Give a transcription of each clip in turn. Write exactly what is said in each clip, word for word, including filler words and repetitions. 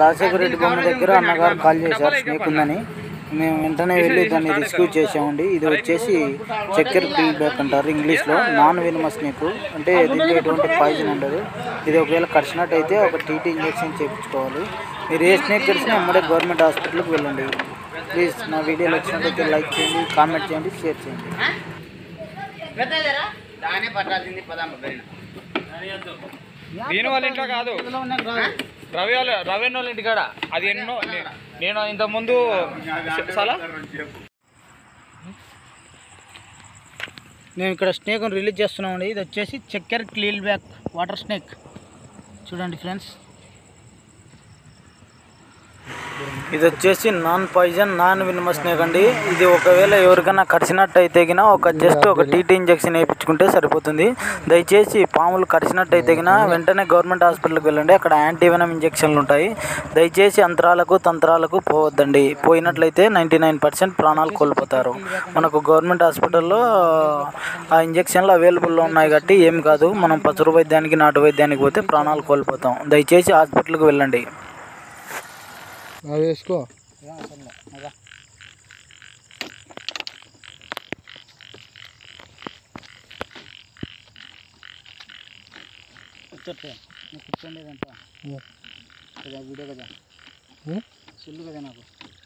రాజశేఖర రెడ్డి బొమ్మ దగ్గర అన్నగారు కాల్ చేశారు స్నేక్ ఉందని. మేము వెంటనే వెళ్ళి దాన్ని రెస్క్యూ చేసామండి. ఇది వచ్చేసి చక్కెర పిల్ బ్యాక్ అంటారు ఇంగ్లీష్లో. నాన్ వెనమస్ స్నేక్ అంటే దీంట్లో ఎటువంటి పాయిజన్ ఉండదు. ఇది ఒకవేళ కరిచినట్టయితే ఒక టీటీ ఇంజెక్షన్ చేయించుకోవాలి. మీరు ఏ స్నేక్ కరిచినా అమ్మడే గవర్నమెంట్ హాస్పిటల్కి వెళ్ళండి. ప్లీజ్ నా వీడియోలు వచ్చినట్టయితే లైక్ చేయండి, కామెంట్ చేయండి, షేర్ చేయండి. దీని వాళ్ళ ఇంట్లో కాదు, రవి వాళ్ళ రవి వాళ్ళ ఇంటికాడ. అది ఎన్నో నేను ఇంతకుముందు చాలా మేము ఇక్కడ స్నేక్ను రిలీజ్ చేస్తున్నామండి. ఇది వచ్చేసి checkered keelback water snake. చూడండి ఫ్రెండ్స్, ఇది వచ్చేసి non poison non venomous snake అండి. ఇది ఒకవేళ ఎవరికైనా కరిచినట్టయితే గిన ఒక జస్ట్ ఒక టీటీ ఇంజెక్షన్ వేయించుకుంటే సరిపోతుంది. దయచేసి పాములు కరిచినట్టయితే గిన వెంటనే గవర్నమెంట్ హాస్పిటల్కి వెళ్ళండి. అక్కడ యాంటీ వెనమ్ ఇంజెక్షన్లు ఉంటాయి. దయచేసి అంతరాలకు తంత్రాలకు పోవద్దండి. పోయినట్లయితే నైంటీ నైన్ పర్సెంట్ ప్రాణాలు కోల్పోతారు. మనకు గవర్నమెంట్ హాస్పిటల్లో ఆ ఇంజెక్షన్లు అవైలబుల్లో ఉన్నాయి కాబట్టి ఏం కాదు. మనం పసురు వైద్యానికి నాటు వైద్యానికి పోతే ప్రాణాలు కోల్పోతాం. దయచేసి హాస్పిటల్కి వెళ్ళండి. వేసుకో కూర్చోండి అంతా కదా వీడియో కదా సుల్లు కదా నాకు.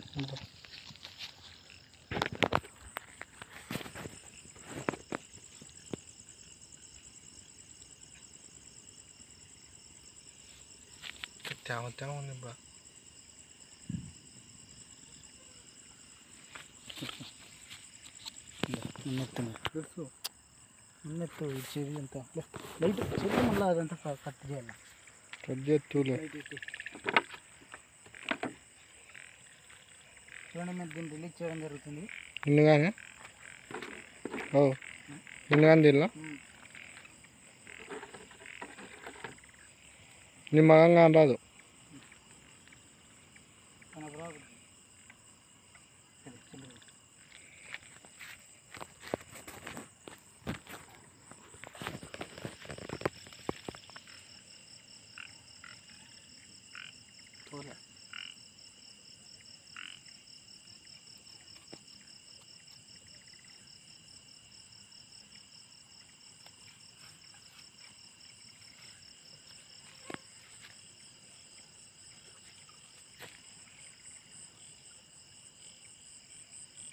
తేమ తేమ ఉంది బా. తెలుసు ఉన్నట్టు చెవి అంతా లైట్ చెవి మళ్ళీ అదంతా కట్ చేయాలి. కట్ చేస్తూలే చూడండి, మేము దీన్ని రిలీజ్ చేయడం జరుగుతుంది. ఎందుకని ఓ ఎందుకని దీనిలో నీ మగంగా రాదు.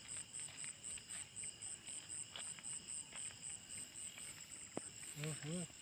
Mm-hmm.